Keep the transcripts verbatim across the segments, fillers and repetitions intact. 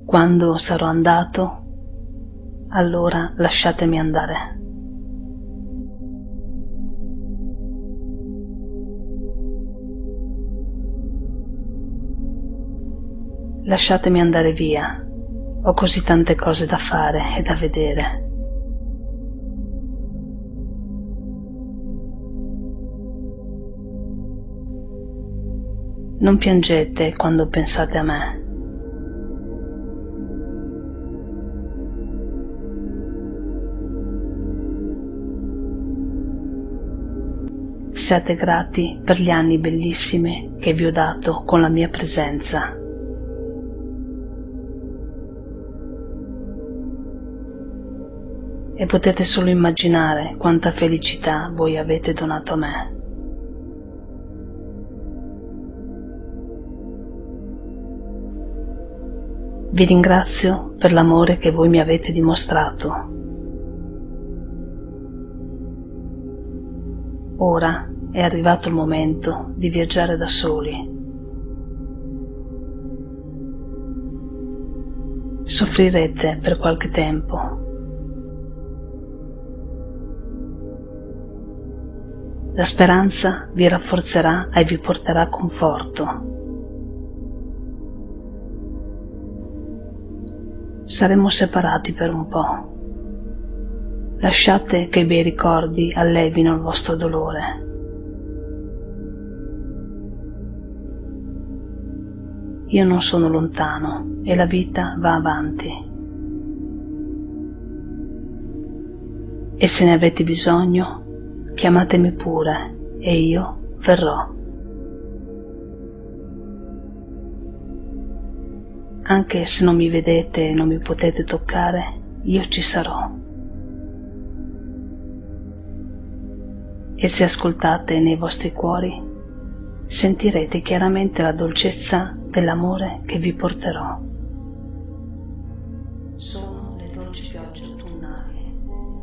Quando sarò andato, allora lasciatemi andare. Lasciatemi andare via, ho così tante cose da fare e da vedere. Non piangete quando pensate a me. Siate grati per gli anni bellissimi che vi ho dato con la mia presenza. E potete solo immaginare quanta felicità voi avete donato a me. Vi ringrazio per l'amore che voi mi avete dimostrato. Ora è arrivato il momento di viaggiare da soli. Soffrirete per qualche tempo. La speranza vi rafforzerà e vi porterà conforto. Saremo separati per un po'. Lasciate che i bei ricordi allevino il vostro dolore. Io non sono lontano e la vita va avanti. E se ne avete bisogno, chiamatemi pure e io verrò. Anche se non mi vedete e non mi potete toccare, io ci sarò. E se ascoltate nei vostri cuori, sentirete chiaramente la dolcezza dell'amore che vi porterò. Sono le dolci piogge autunnali.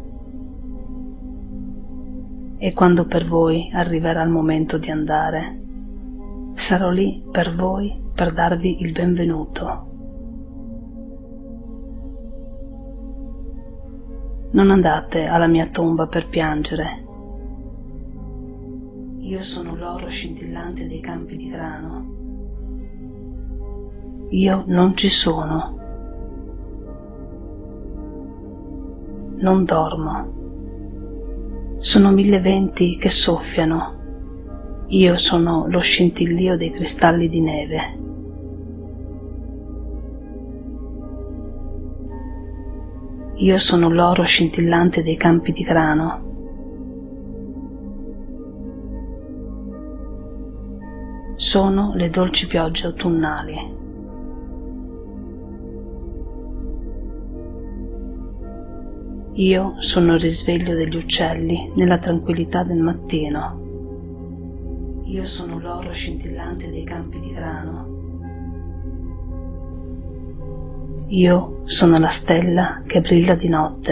E quando per voi arriverà il momento di andare, sarò lì per voi per darvi il benvenuto. Non andate alla mia tomba per piangere. Io sono l'oro scintillante dei campi di grano. Io non ci sono. Non dormo. Sono mille venti che soffiano. Io sono lo scintillio dei cristalli di neve. Io sono l'oro scintillante dei campi di grano. Sono le dolci piogge autunnali. Io sono il risveglio degli uccelli nella tranquillità del mattino. Io sono l'oro scintillante dei campi di grano. Io sono la stella che brilla di notte.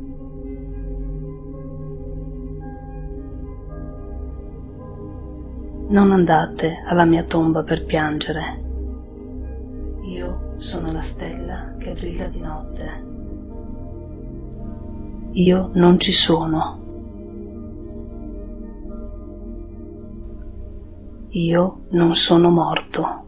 Non andate alla mia tomba per piangere. Io sono la stella che brilla di notte. Io non ci sono. Io non sono morto.